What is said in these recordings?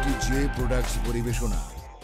J products পরিবেশনা।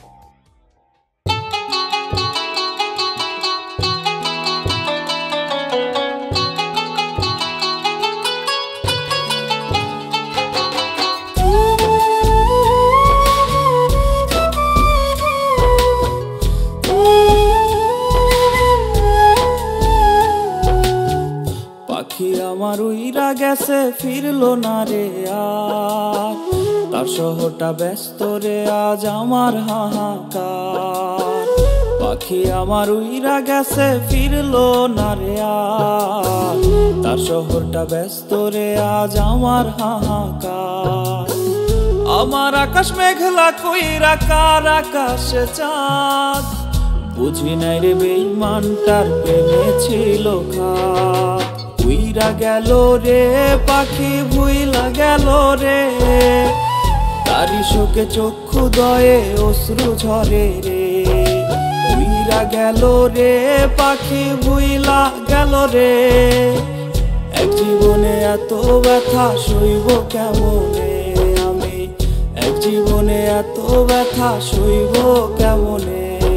পাখি আমার উইরা গেছে ফিরলো না রে আর, তার শহরটা ব্যস্ত রে আজ আমার হাহাকার। পাখি আমার উইরা গেছে ফিরলো না রে আর, তার শহরটা ব্যস্ত রে আজ আমার হাহাকার। আমার আকাশ মেঘলা কইরা কার আকাশে চাঁদ, বুঝি নাই রে বেঈমানটার প্রেমে ছিল খাদ। উইরা গেল রে পাখি ভুইলা গেল রে, তারি শোকে চক্ষু দয়ে অশ্রু ঝরে রে। উইরা গেল রে পাখি ভুইলা গেল রে, এক জীবনে এত ব্যথা সইব কেমনে আমি, এক জীবনে এত ব্যথা সইব কেমনে।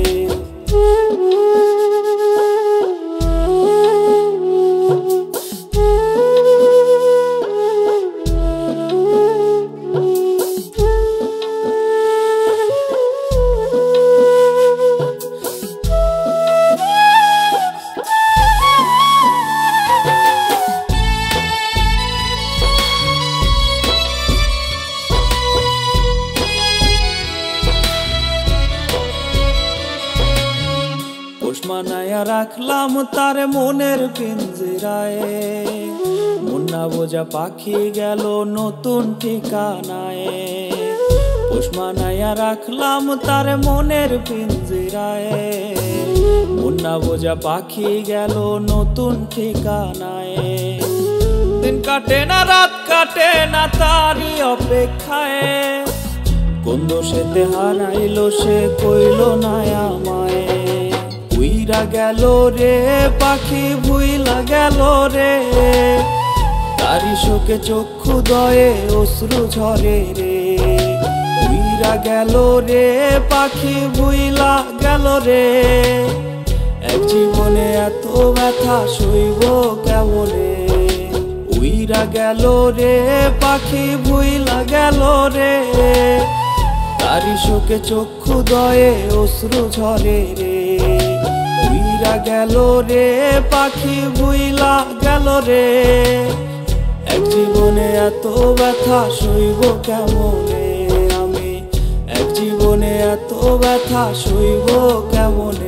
মানায়া রাখলাম তার মনের পিঞ্জরায়, মুন্না বোঝা পাখি গেল নতুন ঠিকানায়। পোষ মানায়া রাখলাম তার মনের পিঞ্জরায়, মুন্না বোঝা পাখি গেল নতুন ঠিকানায়। দিন কাটে না রাত কাটে না তারই অপেক্ষায়, কোন দোষেতে হারাইলো সে কইল না আমায়। উইরা গেল রে পাখি ভুইলা গেল রে, তারি শোকে চক্ষু দয়ে অশ্রু ঝরে রে। উইরা গেল রে পাখি ভুইলা গেল রে, এক জীবনে এত ব্যথা সইব কেমনে। উইরা গেল রে পাখি ভুইলা গেল রে, তারি শোকে চক্ষু দয়ে অশ্রু ঝরে রে। উইরা গেল রে পাখি ভুইলা গেল রে, এক জীবনে এত ব্যথা সইব কেমনে আমি, এক জীবনে এত ব্যথা সইব কেমনে।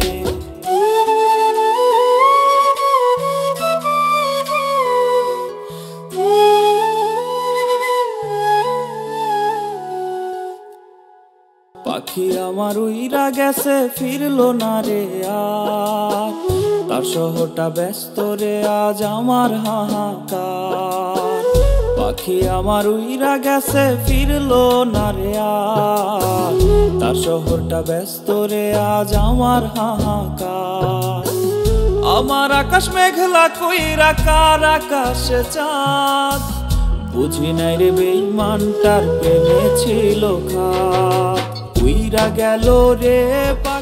পাখি আমার উইরা গেছে ফিরলো না রে আর, তার শহরটা ব্যস্ত রে আজ আমার হাহাকার। পাখি আমার উইরা গেছে ফিরলো না রে আর, তার শহরটা ব্যস্ত রে আজ আমার হাহাকার। আমার আকাশ মেঘলা কইরা কার আকাশে চাঁদ, বুঝি নাই রে বেঈমানটার প্রেমে ছিল খাদ। উইরা গেল রে